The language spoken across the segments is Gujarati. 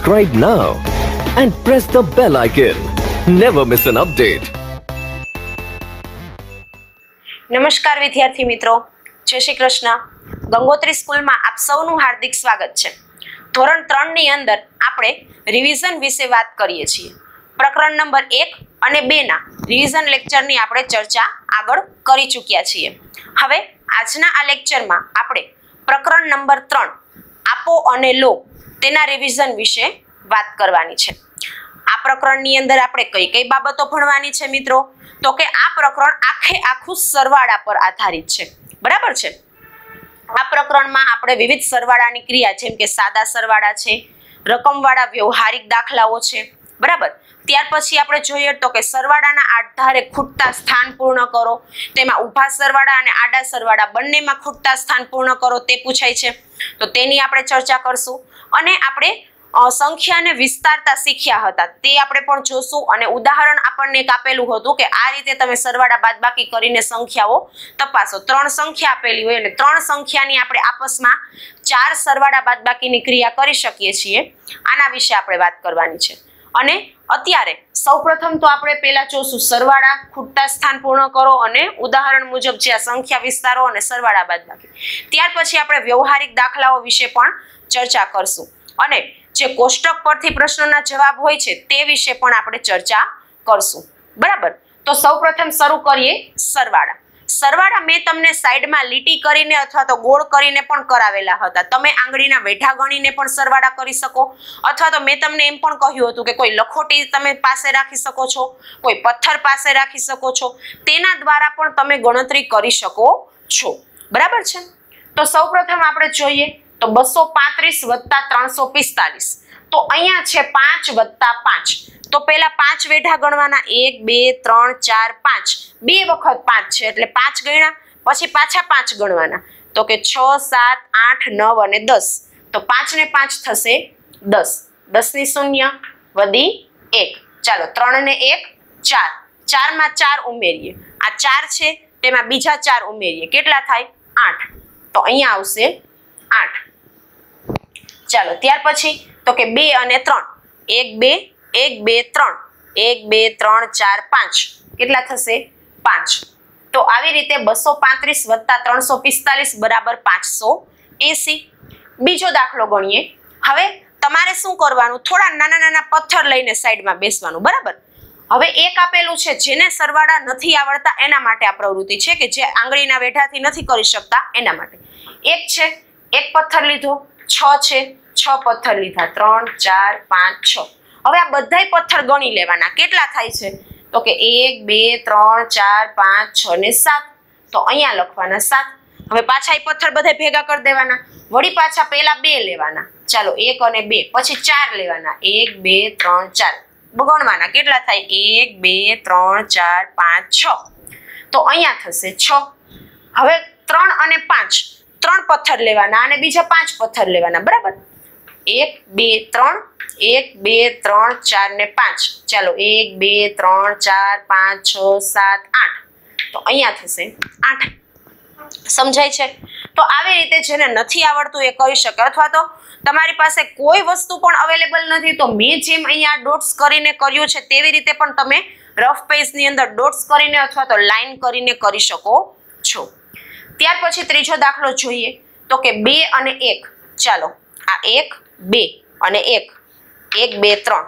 Subscribe now and press the bell icon. Never miss an update. નમસ્કાર વિદ્યાર્થી મિત્રો, જય શ્રી કૃષ્ણ. ગંગોત્રી સ્કૂલમાં આપ સૌનું હાર્દિક સ્વાગત છે. ધોરણ 3 ની અંદર આપણે રિવિઝન વિશે વાત કરીએ છીએ. પ્રકરણ નંબર 1 અને 2 ના રિવિઝન લેક્ચરની આપણે ચર્ચા આગળ કરી ચૂક્યા છીએ. હવે આજના આ લેક્ચરમાં આપણે પ્રકરણ નંબર 3 આપો અને લો તેના રિવિઝન વિશે વાત કરવાની છે. આ પ્રકરણની અંદર આપણે કઈ કઈ બાબતો ભણવાની છે મિત્રો? તો કે આ પ્રકરણ આખું સરવાળા પર આધારિત છે. બરાબર છે? આ પ્રકરણમાં આપણે વિવિધ સરવાળાની ક્રિયા જેમ કે સાદા સરવાળા છે, રકમવાળા વ્યવહારિક દાખલાઓ છે. બરાબર. ત્યાર પછી આપણે જોઈએ તો કે સરવાળાના આધારે ખૂટતા સ્થાન પૂર્ણ કરો. તેમાં ઊભા સરવાળા અને આડા સરવાળા બંનેમાં ખૂટતા સ્થાન પૂર્ણ કરો તે પૂછાય છે. તો તેની આપણે ચર્ચા કરશું. અને આપણે સંખ્યાને વિસ્તારતા શીખ્યા હતા તે આપણે પણ જોશું. અને ઉદાહરણ આપણને એક આપેલું હતું કે આ રીતે તમે સરવાળા બાદબાકી કરીને સંખ્યાઓ તપાસો. 3 સંખ્યા આપેલી હોય અને 3 સંખ્યાની આપણે આપસમાં 4 સરવાળા બાદબાકીની ક્રિયા કરી શકીએ છીએ. આના વિશે આપણે વાત કરવાની છે. અને અત્યારે સૌપ્રથમ તો આપણે પહેલા જોશું સરવાળા, ખૂટતા સ્થાન પૂર્ણ કરો અને ઉદાહરણ મુજબ જે સંખ્યા વિસ્તારો અને સરવાળા બાદબાકી. ત્યાર પછી આપણે વ્યવહારિક દાખલાઓ વિશે પણ ચર્ચા કરશું. અને જે કોષ્ટક પરથી પ્રશ્નોના જવાબ હોય છે તે વિશે પણ આપણે ચર્ચા કરશું. બરાબર. તો સૌપ્રથમ શરૂ કરીએ સરવાળા. સરવાળા મેં તમને સાઈડમાં લીટી કરીને અથવા તો ગોળ કરીને પણ કરાવેલા હતા. તમે આંગળીના વેઢા ગણીને પણ સરવાળા કરી શકો, અથવા તો મેં તમને એમ પણ કહ્યું હતું કે કોઈ લખોટી તમે પાસે રાખી શકો છો, કોઈ પથ્થર પાસે રાખી શકો છો, તેના દ્વારા પણ તમે ગણતરી કરી શકો છો. બરાબર છે? તો સૌપ્રથમ આપણે જોઈએ તો 235 + 345. તો અહીંયા છે 5 + 5. તો પહેલા 5 વેઢા ગણવાના. 1 2 3 4 5. 2 વખત 5 છે એટલે 5 ગણ્યા. પછી પાછા 5 ગણવાના. તો કે 6 7 8 9 અને 10. તો 5 ને 5 થશે 10. 10 ની 0 વધી 1. ચાલો 3 ને 1 4. 4 માં 4 ઉમેરીએ. આ 4 છે તેમાં બીજા 4 ઉમેરીએ. કેટલા થાય? 8. તો અહીંયા આવશે 8. ચાલો ત્યાર પછી તો કે 2 અને 3. 1 2 1 2 3. 1 2 3 4 5. કેટલા થશે? 5. તો આવી રીતે 235 + 345 બરાબર 580. બીજો દાખલો ગણીએ. હવે તમારે શું કરવાનું? થોડા નાના નાના પથ્થર લઈને સાઈડમાં બેસવાનું. બરાબર. હવે એક આપેલું છે જેને સરવાળા નથી આવડતા એના માટે આ પ્રવૃત્તિ છે, કે જે આંગળીના વેઢાથી નથી કરી શકતા એના માટે. એક છે, એક પથ્થર લીધો. 6 છે, 6 પથ્થર લીધા. 3 4 5 6. હવે આ બધાય પથ્થર ગણી લેવાના. કેટલા થાય છે? તો કે 1 2 3 4 5 6 ને 7. તો અહીંયા લખવાના 7. હવે પાછા એ પથ્થર બધા ભેગા કરી દેવાના. વળી પાછા પહેલા 2 લેવાના. ચાલો 1 અને 2. પછી 4 લેવાના. 1 2 3 4 ગણવાના. કેટલા થાય? 1 2 3 4 5 6. તો અહીંયા થશે 6. હવે 3 અને 5. 3 પથ્થર લેવાના અને બીજા 5 પથ્થર લેવાના. બરાબર. 1 2 3 1 2 3 4 ને 5. ચાલો 1 2 3 4 5 6 7 8. તો અહીંયા થશે 8. સમજાય છે? તો આવી રીતે જેને નથી આવડતું એ કરી શકે. અથવા તો તમારી પાસે કોઈ વસ્તુ પણ અવેલેબલ નથી તો મેં જેમ અહીંયા ડોટ્સ કરીને કર્યું છે તેવી રીતે પણ તમે રફ પેજની અંદર ડોટ્સ કરીને અથવા તો લાઈન કરીને કરી શકો છો. ત્યાર પછી ત્રીજો દાખલો જોઈએ તો કે 2 અને 1. ચાલો આ 1 2 અને 1 1 2 3.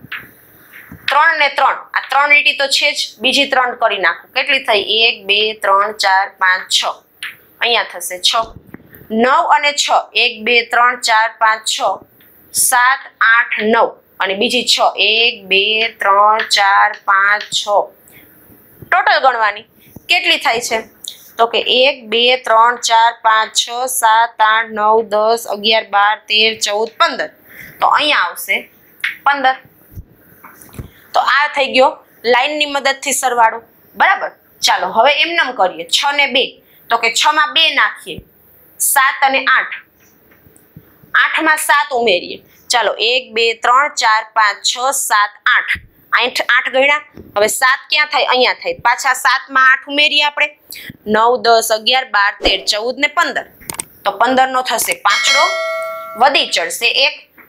3 ને 3. આ 3 લીટી તો છે જ, બીજી 3 કરી નાખો. કેટલી થઈ? 1 2 3 4 5 6. અહીંયા થશે 6. 9 અને 6. 1 2 3 4 5 6 7 8 9 અને બીજી 6. 1 2 3 4 5 6. ટોટલ ગણવાની. કેટલી થાય છે? તો કે 1 2 3 4 5 6 7 8 9 10 11 12 13 14 15. તો અહીંયા આવશે 15. તો આ થઈ ગયો લાઈનની મદદથી સરવાળો. બરાબર. ચાલો હવે એમનેમ કરીએ. 6 ને 2. તો કે 6 માં 2 નાખીએ. 7 અને 8. 8 માં 7 ઉમેરીએ. ચાલો 1 2 3 4 5 6 7 8. 8 ગણ્યા. હવે 7 ક્યાં થાય? અહીંયા થાય. પાછા 7 માં 8 ઉમેરીએ આપણે. 9 10 11 12 13 14 ને 15. તો 15 નો થશે પાંચડો. વધી ચડશે 1.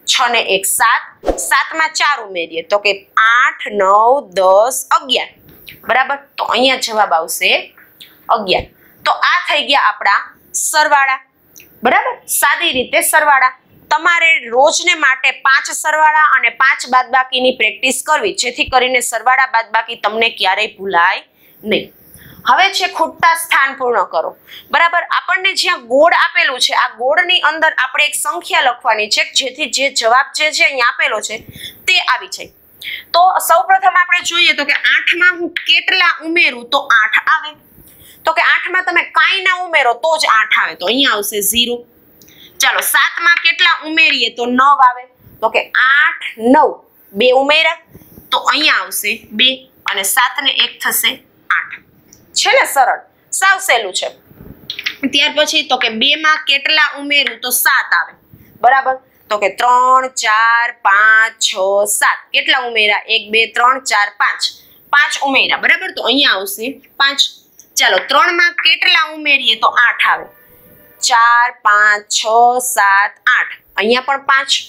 6 ને 1 7, 7 માં 4 ઉમેરીએ તો કે 8 9 10 11, બરાબર. તો અહીંયા જવાબ આવશે 11. તો આ થઈ ગયા આપણા સરવાળા, બરાબર. સાદી રીતે સરવાળા. તમારે રોજને માટે 5 સરવાળા અને 5 બાદબાકીની પ્રેક્ટિસ કરવી, જેથી કરીને સરવાળા બાદબાકી તમને ક્યારેય ભૂલાય નહીં. હવે છે ખૂટતા સ્થાન પૂર્ણ કરો, બરાબર. આપણને જ્યાં ગોળ આપેલું છે, આ ગોળની અંદર આપણે એક સંખ્યા લખવાની છે, જેથી જે જવાબ જે છે અહીંયા આપેલો છે તે આવી જાય. તો સૌપ્રથમ આપણે જોઈએ તો કે 8 માં હું કેટલા ઉમેરું તો 8 આવે. તો કે 8 માં તમે કાંઈ ના ઉમેરો તો જ 8 આવે, તો અહીંયા આવશે 0. ચાલો 7 માં કેટલા ઉમેરીએ તો 9 આવે. તો કે 8 9 2 ઉમેર્યા તો અહીંયા આવશે 2 અને 7 ને 1 થશે 8. છે ને સરળ, સાવ સહેલું છે. ત્યાર પછી તો કે 2 માં કેટલા ઉમેરું તો 7 આવે, બરાબર. તો કે 3 4 5 6 7 કેટલા ઉમેર્યા 1 2 3 4 5, 5 ઉમેર્યા, બરાબર. તો અહીંયા આવશે 5. ચાલો 3 માં કેટલા ઉમેરીએ તો 8 આવે. 4 5 6 7 8, અહીંયા પણ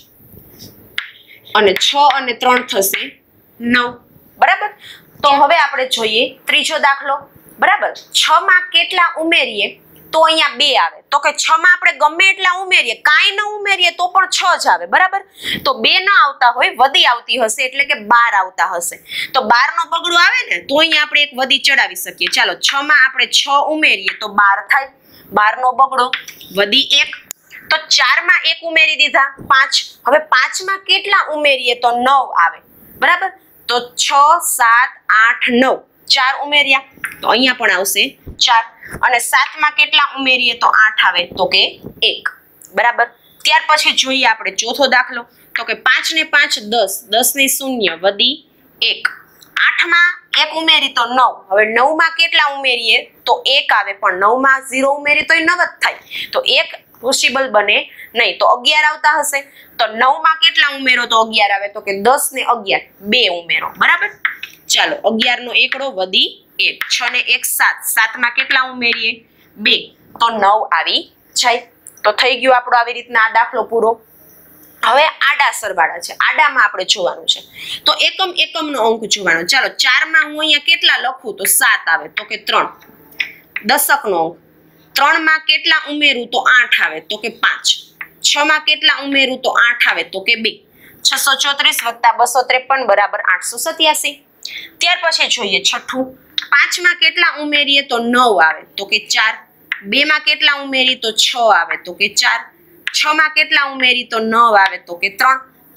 5 અને 6 અને 3 થશે 9, બરાબર. તો હવે આપણે જોઈએ ત્રીજો દાખલો, બરાબર. 6 માં કેટલા ઉમેરીએ તો અહીંયા 2 આવે. તો કે 6 માં આપણે ગમે એટલા ઉમેરીએ, કાંઈ ન ઉમેરીએ તો પણ 6 જ આવે, બરાબર. તો 2 ન આવતા હોય, વધી આવતી હશે એટલે કે 12 આવતા હશે. તો 12 નો બગડો આવે ને તો અહીંયા આપણે એક વધી ચડાવી શકીએ. ચાલો 6 માં આપણે 6 ઉમેરીએ તો 12 થાય, 12 નો બગડો વધી 1. તો 4 માં 1 ઉમેરી દીધા 5. હવે 5 માં કેટલા ઉમેરીએ તો 9 આવે, બરાબર. તો 6 7 8 9, 4 ઉમેર્યા તો અહીંયા પણ આવશે 4. અને 7 માં કેટલા ઉમેરીએ તો 8 આવે, તો કે 1, બરાબર. ત્યાર પછી જોઈએ આપણે ચોથો દાખલો. તો કે 5 ને 5 10, 10 ને 0 વધી 1. 8 માં 1 ઉમેરી તો 9. હવે 9 માં કેટલા ઉમેરીએ તો 1 આવે, પણ 9 માં 0 ઉમેરી તો 9 જ થાય. તો 1 પોસિબલ બને નહીં, તો 11 આવતા હશે. તો 9 માં કેટલા ઉમેરો તો 11 આવે, તો કે 10 ને 11 2 ઉમેરો, બરાબર. ચાલો 11 નો એકડો વધી 1, 6 ને 1 7, 7 માં કેટલા ઉમેરીએ 2 તો 9 આવી જાય. તો થઈ ગયું આપણો આવી રીતના આ દાખલો પૂરો. હવે આડા સરવાળા છે, આડામાં આપણે જોવાનું છે. તો એકમનો અંક જોવાનો. ચાલો 4 માં હું અહીંયા કેટલા લખું તો 7 આવે, તો કે 3. દશકનો અંક 3 માં કેટલા ઉમેરું તો 8 આવે, તો કે 5. 6 માં કેટલા ઉમેરું તો 8 આવે, તો કે 2. 634 + 253 બરાબર 887. ત્યાર પછી જોઈએ છઠ્ઠું. 5 માં કેટલા ઉમેરીએ તો 9 આવે, તો કે 4. 2 માં કેટલા ઉમેરી તો 6 આવે, તો કે 4. 6 માં કેટલા ઉમેરી તો 9 આવે, તો કે 3.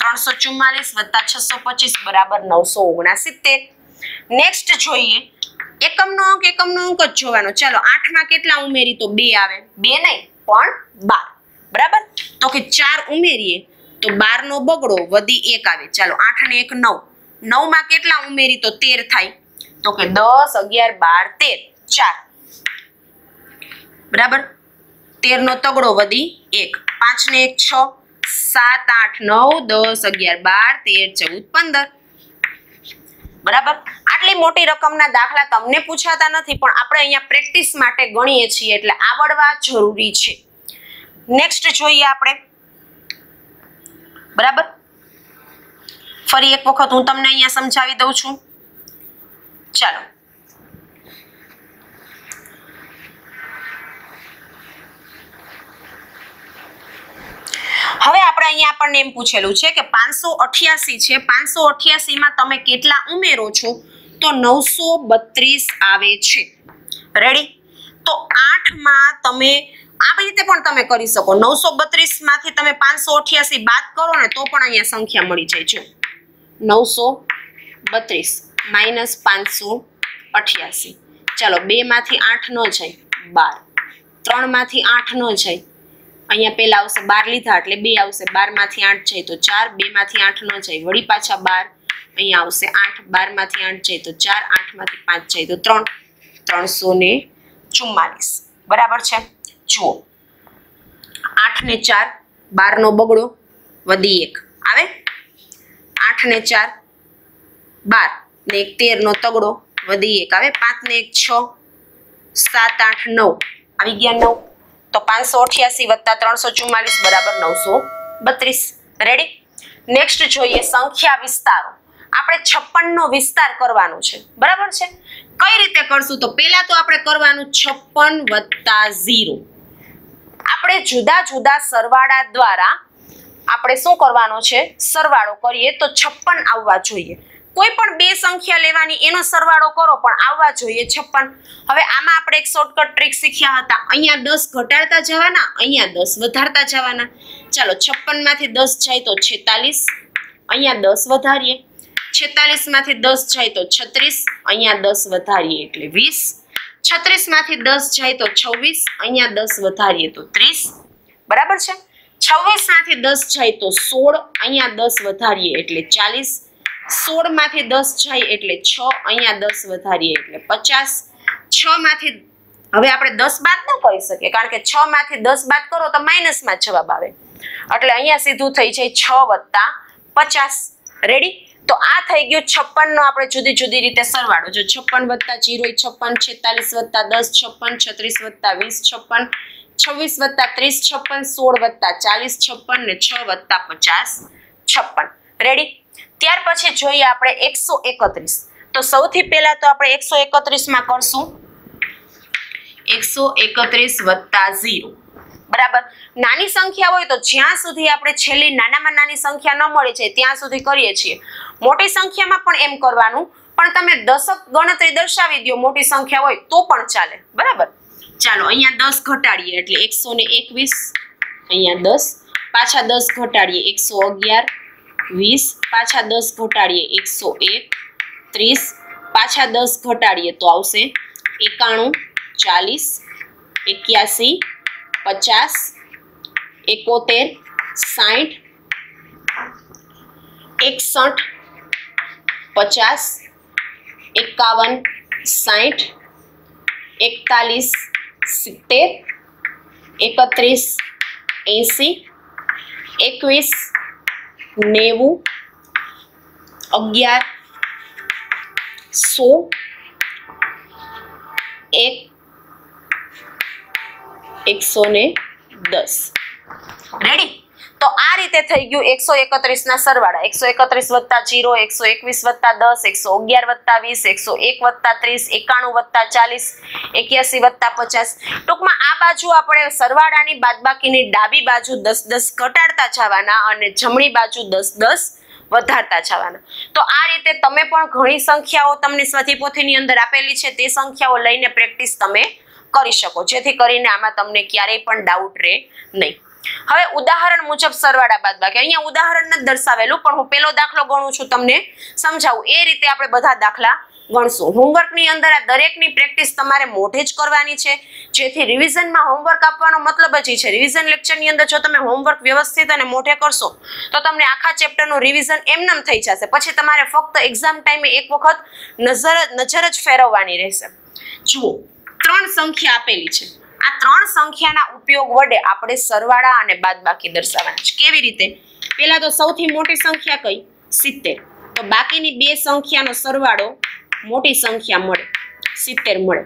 344 + 625 બરાબર 969. નેક્સ્ટ જોઈએ એકમનો અંક જ જોવાનો. ચાલો 8 માં કેટલા ઉમેરી તો 2 આવે, 2 નહીં પણ 12, બરાબર. તો કે 4 ઉમેરીએ તો 12 નો બગડો વધી 1 આવે. ચાલો 8 ને 1 9, 9 માં કેટલા ઉમેરી તો 13 થાય, તો કે 10 11 12 13 4, બરાબર. 13 નો તગડો વધી 1. 5 ને 1 6, 7 8 9 10 11 12 13 14 15, બરાબર. આટલી મોટી રકમના દાખલા તમને પૂછાતા નથી, પણ આપણે અહીંયા પ્રેક્ટિસ માટે ગણીએ છીએ એટલે આવડવા જરૂરી છે. નેક્સ્ટ જોઈએ આપણે, બરાબર. ફરી એક વખત હું તમને અહીંયા સમજાવી દઉં છું. ચાલો હવે આપણે અહીંયા આપણને એમ પૂછેલું છે કે 588 છે, 588 માં તમે કેટલા ઉમેરો છો તો 932 આવે છે. રેડી. તો 8 માં તમે આવી રીતે પણ તમે કરી શકો. 932 માંથી તમે 588 બાદ કરો ને તો પણ અહીંયા સંખ્યા મળી જાય. જો 932 માઇનસ 588. ચાલો 2 માંથી 8 ન જાય 12, 3 માંથી 8 ન જાય, અહીંયા પેલા આવશે 12 લીધા એટલે 2 આવશે, 12 માંથી 8 જાય તો 4, 2 માંથી 8 ન જાય વળી પાછા 12, અહીંયા આવશે 8, 12 માંથી 8 જાય તો 4, 8 માંથી 5 જાય તો 3, 344, બરાબર છે. જુઓ 8 ને 4 12 નો બગડો વધી 1 આવે, 8 ને 4 12 ને 1 13 નો તગડો વધી 1 આવે, 5 ને 1 6, 7 8 9 આવી ગયા 9. તો 588 + 344 બરાબર 932. રેડી. નેક્સ્ટ જોઈએ સંખ્યા વિસ્તારો. આપણે 56 નો વિસ્તાર કરવાનો છે, બરાબર છે. કઈ રીતે કરશું? તો પહેલા તો આપણે કરવાનું 56 + 0. આપણે જુદા જુદા સરવાળા દ્વારા આપણે શું કરવાનો છે? સરવાળો કરીએ તો 56 આવવા જોઈએ. કોઈ પણ બે સંખ્યા લેવાની, એનો સરવાળો કરો પણ આવવા જોઈએ 56. હવે આમાં આપણે એક શોર્ટકટ ટ્રીક શીખ્યા હતા. અહીંયા 10 ઘટાડતા જવાના, અહીંયા 10 વધારતા જવાના. ચાલો 56 માંથી 10 જાય તો 46, અહીંયા 10 વધારીએ. 46 માંથી 10 જાય તો 36, અહીંયા 10 વધારીએ એટલે 20. 36 માંથી 10 જાય તો 26, અહીંયા 10 વધારીએ તો 30. બરાબર છે. 26 માંથી 10 જાય તો 16, અહીંયા 10 વધારીએ એટલે 40. 16 માંથી 10 જાય એટલે 6, અહીંયા 10 વધારીએ એટલે 50. 6 માંથી હવે આપણે 10 બાદ ન કરી શકીએ, કારણ કે 6 માંથી 10 બાદ કરો તો માઇનસમાં જવાબ આવે. એટલે અહીંયા સીધું થઈ જાય 6 + 50. રેડી? તો આ થઈ ગયું 56 નો આપણે જુદી જુદી રીતે સરવાળો. જો 56 + 0 = 56, 46 + 10 56, 36 + 20 56, 26 + 30 56, 16 + 40 56 ને 6 + 50 56. રેડી? ત્યાર પછી જોઈએ આપણે 131. તો સૌથી પહેલા તો આપણે 131 માં કરશું 131 + 0. બરાબર. નાની સંખ્યા હોય તો જ્યાં સુધી આપણે છેલ્લી નાનામાં નાની સંખ્યા ન મળી જાય ત્યાં સુધી કરીએ છીએ. મોટી સંખ્યામાં પણ એમ કરવાનું, પણ તમે દશક ગણતરી દર્શાવી દો મોટી સંખ્યા હોય તો પણ ચાલે. બરાબર. ચાલો અહીંયા 10 ઘટાડીએ એટલે 121, અહીંયા 10, પાછા 10 ઘટાડીએ 111, 20, પાછા 10 ઘટાડીએ 101, 30, પાછા 10 ઘટાડીએ તો આવશે 91, 40, 81, 50, 71, 60, 61, 50, 51, 60, 41, 70, 31, 80, 21, 90, 11, 100, 1, 110. રેડી? તો આ રીતે થઈ ગયું 131 ના સરવાળા. 131 + 0, 121 + 10, 111 + 20, 101 + 30, 91 + 40, 81 + 50. ટૂંકમાં આ બાજુ આપણે સરવાળાની બાદબાકીની ડાબી બાજુ 10 10 ઘટાડતા જવાના અને જમણી બાજુ 10 10 વધારતા જવાના. તો આ રીતે તમે પણ ઘણી સંખ્યાઓ તમને સ્વધીપોથીની અંદર આપેલી છે તે સંખ્યાઓ લઈને પ્રેક્ટિસ તમે કરી શકો, જેથી કરીને આમાં તમને ક્યારેય પણ ડાઉટ રહે નહીં. હવે ઉદાહરણ મુજબ સરવાળા બાદબાકી. અહીંયા ઉદાહરણ નથી દર્શાવેલું, પણ હું પેલો દાખલો ગણું છું તમને સમજાવું એ રીતે આપણે બધા દાખલા ગણશું. હોમવર્કની અંદર આ દરેકની પ્રેક્ટિસ તમારે મોઢે જ કરવાની છે, જેથી રિવિઝનમાં હોમવર્ક આપવાનો મતલબ જ છે. રિવિઝન લેક્ચરની અંદર જો તમે હોમવર્ક વ્યવસ્થિત અને મોઢે કરશો તો તમને આખા ચેપ્ટરનું રિવિઝન એમનેમ થઈ જશે. પછી તમારે ફક્ત એક્ઝામ ટાઈમે એક વખત નજર જ ફેરવવાની રહેશે. જુઓ, 3 સંખ્યા આપેલી છે. આ 3 સંખ્યાના ઉપયોગ વડે આપણે સરવાળા અને બાદબાકી દર્શાવવાના છે. કેવી રીતે? પહેલા તો સૌથી મોટી સંખ્યા કઈ? 70. તો બાકીની બે સંખ્યાનો સરવાળો મોટી સંખ્યા મળે 70 મળે.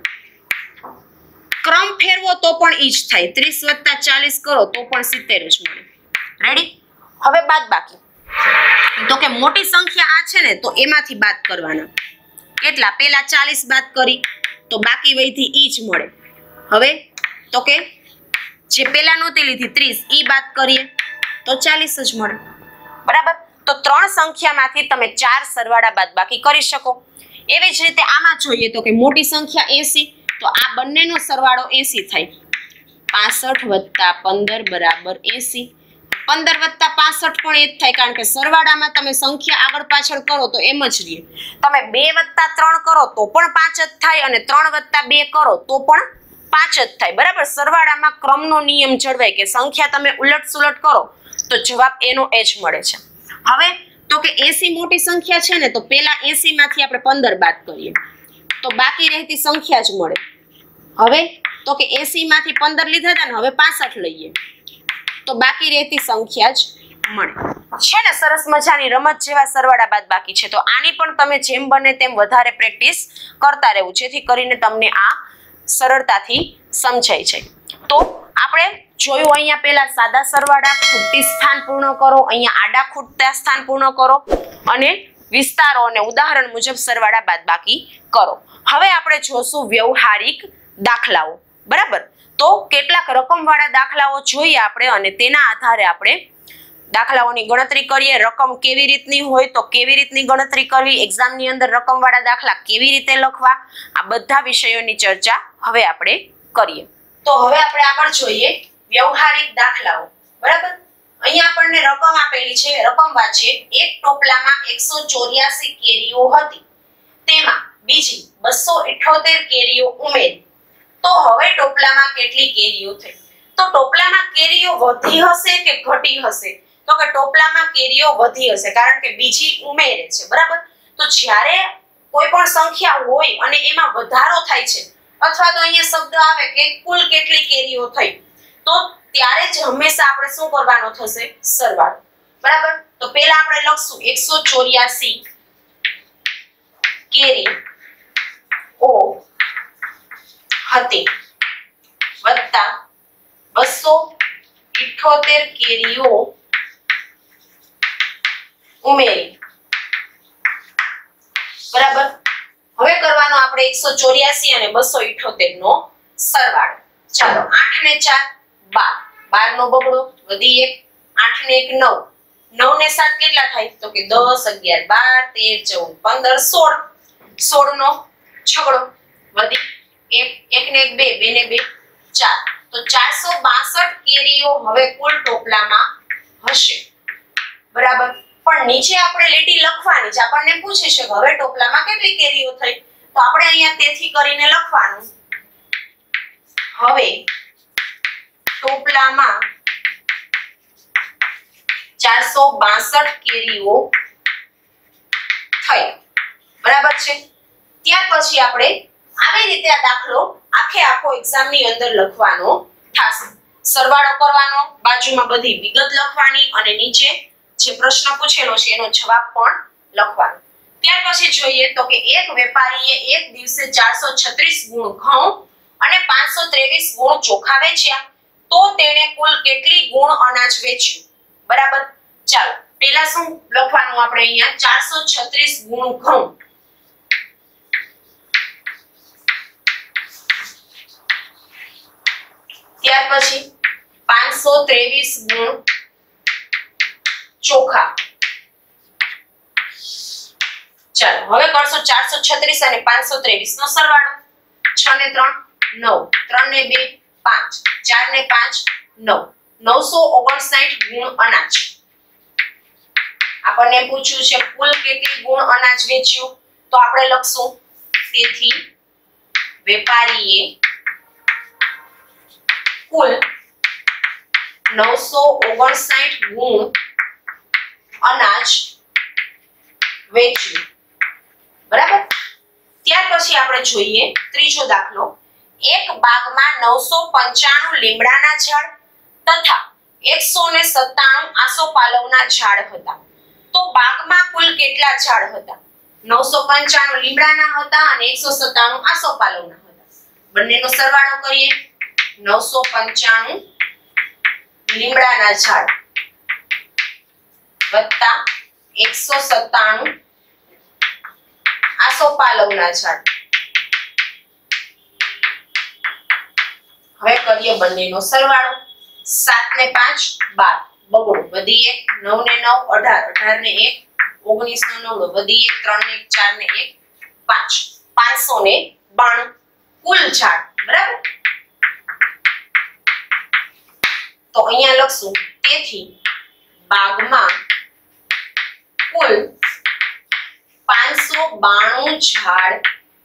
ક્રમ ફેરવો તો પણ ઈ જ થાય. 30 + 40 કરો તો પણ 70 જ મળે. રેડી? હવે બાદબાકી. તો કે મોટી સંખ્યા આ છે ને, તો એમાંથી બાદ કરવાના. કેટલા? પહેલા 40 બાદ કરી તો બાકી વધી ઈ જ મળે. હવે તો કે જે પહેલા નહોતી લીધી 30 ઈ બાદ કરીએ તો 40 જ મળે. બરાબર? તો 3 સંખ્યામાંથી તમે 4 સરવાળા બાદબાકી કરી શકો. એવી જ રીતે આમાં જોઈએ તો કે મોટી સંખ્યા 80, તો આ બંનેનો સરવાળો 80 થાય. 65 + 15 = 80. 15 + 65 પણ એ જ થાય, કારણ કે સરવાળામાં તમે સંખ્યા આગળ પાછળ કરો તો એમ જ રહે. તમે 2 + 3 કરો તો પણ 5 જ થાય, અને 3 + 2 કરો તો પણ 5 જ થાય. બરાબર? સરવાળામાં ક્રમનો નિયમ જળવાય કે સંખ્યા તમે ઉલટ સુલટ કરો તો જવાબ એનો એ જ મળે છે. હવે તો કે 80 મોટી સંખ્યા છે ને, તો પહેલા 80 માંથી આપણે 15 બાદ કરીએ તો બાકી રહેતી સંખ્યા જ મળે. હવે તો કે 80 માંથી 15 લીધા હતા ને, હવે 65 લઈએ તો બાકી રહેતી સંખ્યા જ મળે છે ને. સરસ મજાની રમત જેવા સરવાળા બાદબાકી છે. તો આની પણ તમે જેમ બને તેમ વધારે પ્રેક્ટિસ કરતા રહેવું, જેથી કરીને તમને આ સરળતાથી સમજાય છે. તો આપણે જોયું અહીંયા પહેલા સાદા સરવાળા, ખૂટતી સ્થાન પૂર્ણ કરો, અહીંયા આડા ખૂટતા સ્થાન પૂર્ણ કરો અને વિસ્તારો અને ઉદાહરણ મુજબ સરવાળા બાદબાકી કરો. હવે આપણે જોશું વ્યવહારિક દાખલાઓ. બરાબર, તો કેટલાક રકમવાળા દાખલાઓ જોઈએ આપણે અને તેના આધારે આપણે દાખલાઓની ગણતરી કરીએ. રકમ કેવી રીતની હોય તો કેવી રીતની ગણતરી કરવી, એક્ઝામની અંદર રકમવાળા દાખલા કેવી રીતે લખવા, આ બધા વિષયોની ચર્ચા હવે આપણે કરીએ. તો હવે આપણે આગળ જોઈએ વ્યવહારિક દાખલાઓ. બરાબર, અહીંયા આપણને રકમ આપેલી છે. રકમ વાંચીએ. એક ટોપલામાં 184 કેરીઓ હતી, તેમાં બીજી 278 કેરીઓ ઉમેરી, તો હવે ટોપલામાં કેટલી કેરીઓ થઈ? તો ટોપલામાં કેરીઓ વધી હશે કે ઘટી હશે? તો કે ટોપલામાં કેરીઓ વધી હશે, કારણ કે બીજી ઉમેરે છે. બરાબર, તો જ્યારે કોઈ પણ સંખ્યા હોય અને એમાં વધારો થાય છે અથવા તો અહીંયા શબ્દ આવે કે કુલ કેટલી કેરીઓ થઈ, તો ત્યારે જ હંમેશા આપણે શું કરવાનો થશે? સરવાળો. બરાબર, તો પહેલા આપણે લખશું 184 કેરી ઓ હતી વત્તા 278 કેરીઓ ઉમેરી. બરાબર, હવે કરવાનો આપણે 184 અને 278 નો સરવાળો. ચાલો, 8 ને 4 12, 12 નો બગડો વધી 1, 8 ને 1 9, 9 ને 7 કેટલા થાય? તો કે 10 11 12 13 14 15 16, 16 નો છગડો વધી 1, 1 ને 1 2, 2 ને 2 4, તો 462 કેરીઓ હવે કુલ ટોપલામાં હશે. બરાબર, પણ નીચે આપણે લીટી લખવાની છે. આપણને પૂછે છે કે હવે ટોપલામાં કેટલી કેરીઓ થઈ, તો આપણે અહીંયા તેથી કરીને લખવાનું હવે ટોપલામાં 462 કેરીઓ થઈ. બરાબર છે. ત્યાર પછી આપણે આવી રીતે આ દાખલો આખો એક્ઝામની અંદર લખવાનો થશે. સરવાળો કરવાનો, બાજુમાં બધી વિગત લખવાની અને નીચે જે પ્રશ્ન પૂછેલો છે એનો જવાબ પણ લખવાનો. ત્યાર પછી જોઈએ તો કે એક વેપારીએ એક દિવસે 436 ગુણ ઘઉં અને 523 ગુણ ચોખા વેચ્યા, તો તેણે કુલ કેટલી ગુણ અનાજ વેચ્યું? બરાબર, ચાલો પહેલા શું લખવાનું આપણે અહીંયા? 436 ગુણ ઘઉં ત્યાર પછી 523 ગુણ ચોખા. ચાલો હવે કરશું 436 અને 523 નો સરવાળો. 6 ને 3 9, 3 ને 2 5, 4 ને 5 9, 959 ગુણ અનાજ. આપણને પૂછ્યું છે કુલ કેટલી ગુણ અનાજ વેચ્યું, તો આપણે લખશું તેથી વેપારીએ કુલ 959 ગુણ અનાજ વેચ્યું. બરાબર, ત્યાર પછી આપણે જોઈએ ત્રીજો દાખલો. એક બાગમાં 995 લીમડાના ઝાડ તથા 197 આસોપાલવના ઝાડ હતા, તો બાગમાં કુલ કેટલા ઝાડ હતા? 995 લીમડાના હતા અને 197 આસોપાલવના હતા. બંનેનો સરવાળો કરીએ. 995 લીમડાના ઝાડ વત્તા 197 આસોપાલવના ઝાડ. હવે કરીએ બંનેનો સરવાળો. 7 ને 5 12, બગડો વધી 1, 9 ને 9 18, 18 ને 1 19 નો નવડો વધી 1, 3 ને 1 4 ને 1 5, 592 કુલ ઝાડ. બરાબર, તો અહીંયા લખશું તેથી બાગમાં કુલ 592 ઝાડ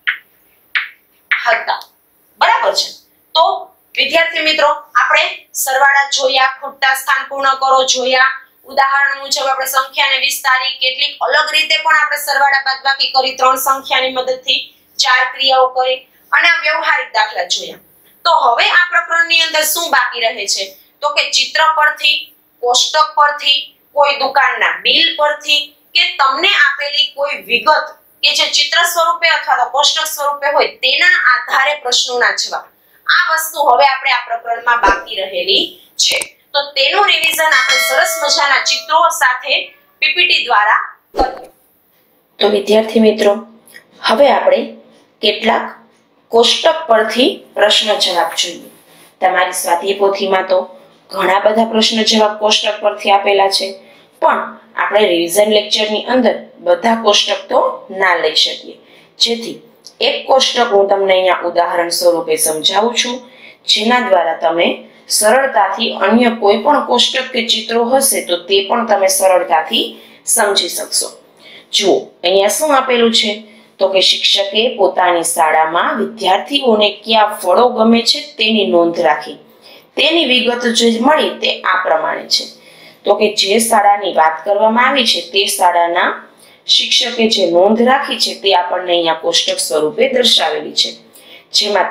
હતા. બરાબર છે. તો વિદ્યાર્થી મિત્રો, આપણે સરવાળા જોયા, ખૂટતા સ્થાન પૂર્ણ કરો જોયા, ઉદાહરણ મુજબ આપણે સંખ્યાને વિસ્તારી, કેટલીક અલગ રીતે પણ આપણે સરવાળા બાદબાકી કરી, 3 સંખ્યાની મદદથી 4 ક્રિયાઓ કરી અને આ વ્યવહારિક દાખલા જોયા. તો હવે આ પ્રકરણની અંદર શું બાકી રહે છે? તો કે ચિત્ર પરથી, કોષ્ટક પરથી, કોઈ દુકાનના બિલ પરથી કે તમને આપેલી કોઈ વિગત કે જે ચિત્ર સ્વરૂપે અથવા તો કોષ્ટક સ્વરૂપે હોય તેના આધારે પ્રશ્નોના જવાબ. આ વસ્તુ હવે આપણે આ પ્રકરણમાં બાકી રહેલી છે. તો તેનું રિવિઝન આપણે સરસ મજાના ચિત્રો સાથે પીપીટી દ્વારા કરીએ. તો વિદ્યાર્થી મિત્રો, હવે આપણે કેટલાક કોષ્ટક પરથી પ્રશ્ન જવાબ જોઈએ. તમારી સ્વાધ્યાય પોથીમાં તો ઘણા બધા પ્રશ્ન જવાબ કોષ્ટક પરથી આપેલા છે, પણ આપણે રિવિઝન લેક્ચરની અંદર બધા કોષ્ટક તો ના લઈ શકીએ. જેથી એક કોષ્ટક હું તમને અહીંયા ઉદાહરણ સ્વરૂપે સમજાવું છું, જેના દ્વારા તમે સરળતાથી અન્ય કોઈ પણ કોષ્ટક કે ચિત્રો હશે તો તે પણ તમે સરળતાથી સમજી શકશો. જુઓ અહીંયા શું આપેલું છે, તો કે શિક્ષકે પોતાની શાળામાં વિદ્યાર્થીઓને કયા ફળો ગમે છે તેની નોંધ રાખી. તેની વિગત જે મળી તે આ પ્રમાણે છે. તો કે જે શાળાની વાત કરવામાં આવી છે તે શાળાના શિક્ષકે જે નોંધ રાખી છે તે આપણને અહીંયા કોષ્ટક સ્વરૂપે દર્શાવેલી છે, જેમાં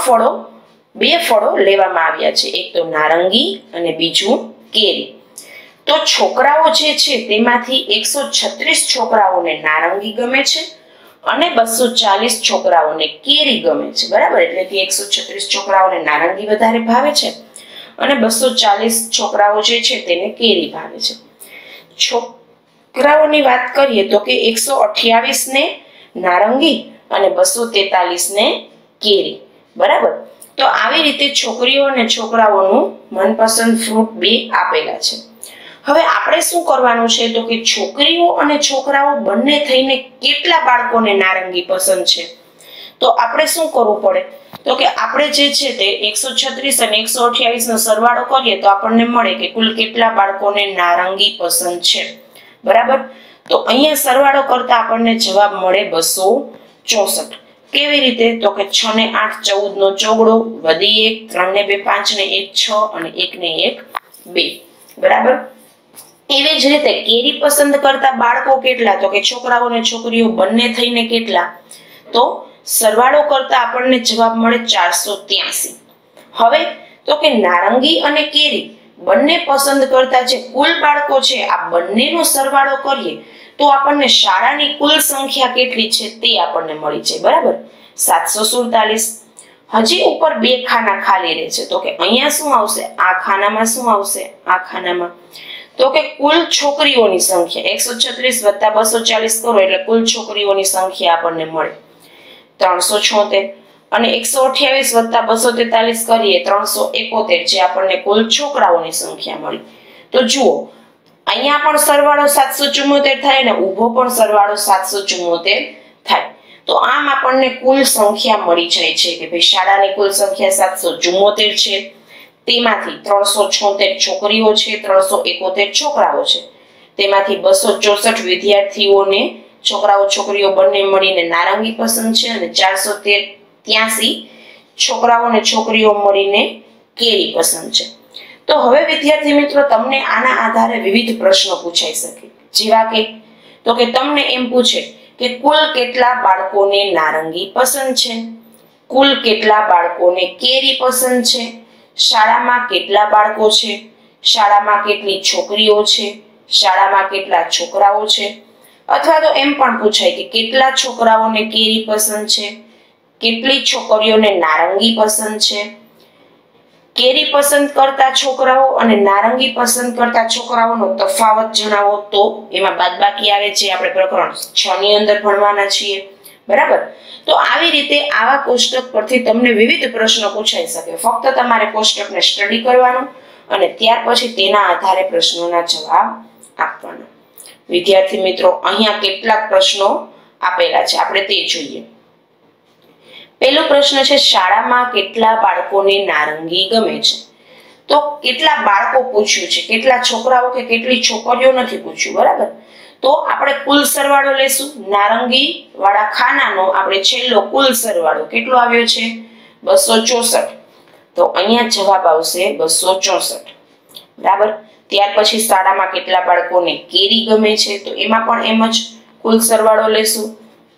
બે ફળો લેવામાં આવ્યા છે, એક તો નારંગી અને બીજું કેરી. તો છોકરાઓ જે છે તેમાંથી 136 છોકરાઓને નારંગી ગમે છે અને 240 છોકરાઓને કેરી ગમે છે. બરાબર, એટલે કે 136 છોકરાઓને નારંગી વધારે ભાવે છે અને 240 છોકરાઓ જે છે તેને કેરી ભાવે છે. છોકરાઓની વાત કરીએ તો કે 128 ને નારંગી અને 243 ને કેરી. બરાબર, તો આવી રીતે છોકરીઓ અને છોકરાઓનું મનપસંદ ફ્રૂટ બે આપેલા છે. હવે આપણે શું કરવાનું છે, તો કે છોકરીઓ અને છોકરાઓ બંને થઈને કેટલા બાળકોને નારંગી પસંદ છે, તો આપણે શું કરવું પડે, તો કે આપણે જે છે તે 136 અને 128 નો સરવાળો કરીએ તો આપણને મળે કે કુલ કેટલા બાળકોને નારંગી પસંદ છે. બરાબર, તો અહીંયા સરવાળો કરતા આપણને જવાબ મળે 264. કેવી રીતે, તો કે 6 ને 8 14 નો ચોગડો, વધી 1, 3 ને 2 5 ને 1 6 અને 1 ને 1 2. બરાબર, એવી જ રીતે કેરી પસંદ કરતા બાળકો કેટલા, તો કે છોકરાઓ અને છોકરીઓ બંને થઈને કેટલા, તો સરવાળો કરતા આપણને જવાબ મળે 483. હવે તો કે નારંગી અને કેરી બંને પસંદ કરતા જે કુલ બાળકો છે આ બંનેનો સરવાળો કરીએ તો આપણને શાળાની કુલ સંખ્યા કેટલી છે તે આપણને મળી છે. બરાબર, 747. હજી ઉપર બે ખાના ખાલી રહે છે, તો કે અહીંયા શું આવશે, આ ખાનામાં શું આવશે, આ ખાનામાં, તો કે કુલ છોકરીઓની સંખ્યા 136 વત્તા 240 કરો એટલે કુલ છોકરીઓની સંખ્યા આપણને મળે 376 અને 128 વત્તા 243 કરીએ 371, જે આપણને કુલ છોકરાઓની સંખ્યા મળી. તો જુઓ અહીંયા પણ સરવાળો 774 થાય ને ઊભો પણ સરવાળો 774 થાય. તો આમ આપણને કુલ સંખ્યા મળી જાય છે કે ભાઈ શાળાની કુલ સંખ્યા 774 છે, તેમાંથી 376 છોકરીઓ છે, 371 છોકરાઓ છે, તેમાંથી 264 વિદ્યાર્થીઓને છોકરાઓ છોકરીઓ બંને મળીને નારંગી પસંદ છે અને 483 છોકરાઓ અને છોકરીઓ મળીને કેરી પસંદ છે. તો હવે વિદ્યાર્થી મિત્રો, તમને આના આધારે વિવિધ પ્રશ્નો પૂછાઈ શકે, જેવા કે તો કે તમને એમ પૂછે કે કુલ કેટલા બાળકોને નારંગી પસંદ છે, કુલ કેટલા બાળકોને કેરી પસંદ છે, શાળામાં કેટલા બાળકો છે, શાળામાં કેટલી છોકરીઓ છે, શાળામાં કેટલા છોકરાઓ છે, અથવા તો એમ પણ પૂછાય કે કેટલા છોકરાઓને કેરી પસંદ છે, કેટલી છોકરીઓને નારંગી પસંદ છે. કેરી પસંદ કરતા છોકરાઓ અને નારંગી પસંદ કરતા છોકરાઓનો તફાવત જણાવો, તો એમાં બાદબાકી આવે છે, આપણે પ્રકરણ 6 ની અંદર ભણવાના છીએ. બરાબર, તો આવી રીતે આવા કોષ્ટક પરથી તમને વિવિધ પ્રશ્નો પૂછાઈ શકે. ફક્ત તમારે કોષ્ટકને સ્ટડી કરવાનું અને ત્યાર પછી તેના આધારે પ્રશ્નોના જવાબ આપવાના. વિદ્યાર્થી મિત્રો, અહીંયા કેટલાક પ્રશ્નો આપેલા છે, આપણે તે જોઈએ. પહેલો પ્રશ્ન છે, શાળામાં કેટલા બાળકોને નારંગી ગમે છે. તો કેટલા બાળકો પૂછ્યું છે, કેટલા છોકરાઓ કે કેટલી છોકરીઓ નથી પૂછ્યું. બરાબર, તો આપણે કુલ સરવાળો લેશું. નારંગી વાળા ખાનાનો આપણે છેલ્લો કુલ સરવાળો કેટલો આવ્યો છે, 264. તો અહીંયા જવાબ આવશે 264. બરાબર, ત્યાર પછી શાળામાં કેટલા બાળકોને કેરી ગમે છે, તો એમાં પણ એમ જ કુલ સરવાળો લેશું,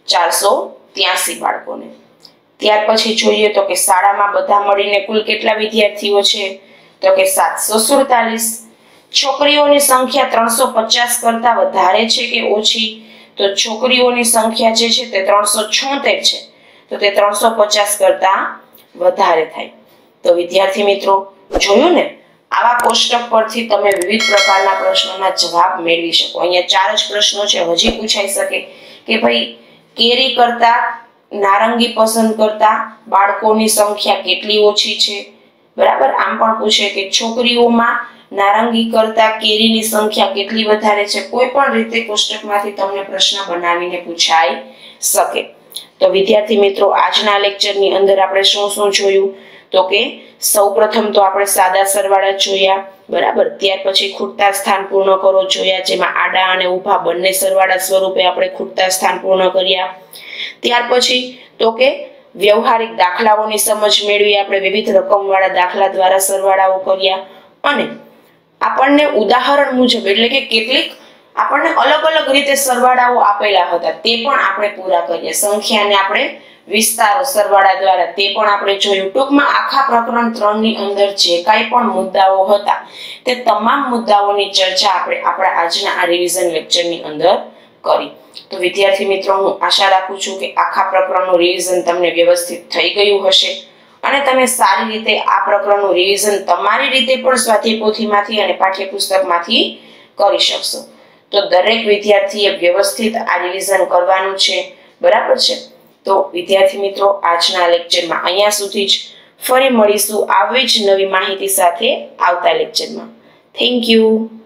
483 બાળકોને. ત્યાર પછી જોઈએ તો કે શાળામાં બધા મળીને કુલ કેટલા વિદ્યાર્થીઓ છે, તો કે 747. છોકરીઓની સંખ્યા 350 કરતા વધારે છે કે ઓછી, તો છોકરીઓની સંખ્યા જે છે તે 376 છે, તો તે 350 કરતા વધારે થાય. તો વિદ્યાર્થી મિત્રો, જોયું ને, આવા કોષ્ટક પરથી તમે વિવિધ પ્રકારના પ્રશ્નોના જવાબ મેળવી શકો. અહીંયા 4 જ પ્રશ્નો છે. હજી પૂછાઈ શકે કે ભાઈ કેરી કરતા નારંગી પસંદ કરતા બાળકોની સંખ્યા કેટલી ઓછી છે, બરાબર. આમ પણ પૂછે કે છોકરીઓમાં નારંગી કરતા કેરીની સંખ્યા કેટલી વધારે છે. કોઈ પણ રીતે કોષ્ટકમાંથી તમને પ્રશ્ન બનાવીને પૂછાઈ શકે. તો વિદ્યાર્થી મિત્રો, આજના લેક્ચરની અંદર આપણે શું જોયું? તો કે સૌપ્રથમ તો આપણે સાદા સરવાળા જોયા, બરાબર. ત્યાર પછી ખૂટતા સ્થાન પૂર્ણ કરો જોયા, જેમાં આડા અને ઊભા બંને સરવાળા સ્વરૂપે આપણે ખૂટતા સ્થાન પૂર્ણ કર્યા. ત્યાર પછી તો કે વ્યવહારિક દાખલાઓની સમજ મેળવી આપણે, વિવિધ રકમવાળા દાખલા દ્વારા સરવાળાઓ કર્યા. અને આપણને ઉદાહરણ મુજબ એટલે કે કેટલીક આપણને અલગ અલગ રીતે સરવાળાઓ આપેલા હતા, તે પણ આપણે પૂરા કર્યા. સંખ્યાને આપણે વિસ્તારો સરવાળા દ્વારા તે પણ આપણે જોયું. ટૂંકમાં આખા પ્રકરણ 3 ની અંદર જે કાંઈ પણ મુદ્દાઓ હતા તે તમામ મુદ્દાઓની ચર્ચા આપણે આપણા આજના આ રિવિઝન લેક્ચરની અંદર કરી. તો વિદ્યાર્થી મિત્રો, હું આશા રાખું છું કે આખા પ્રકરણનું રિવિઝન તમને વ્યવસ્થિત થઈ ગયું હશે અને તમે સારી રીતે આ પ્રકરણનું રિવિઝન તમારી રીતે પણ સ્વાધ્યાય પોથીમાંથી અને પાઠ્યપુસ્તકમાંથી કરી શકશો. તો દરેક વિદ્યાર્થીએ વ્યવસ્થિત આ રિવિઝન કરવાનું છે, બરાબર છે. તો વિદ્યાર્થી મિત્રો, આજના લેક્ચરમાં અહીંયા સુધી જ. ફરી મળીશું આવી જ નવી માહિતી સાથે આવતા લેક્ચરમાં. Thank you.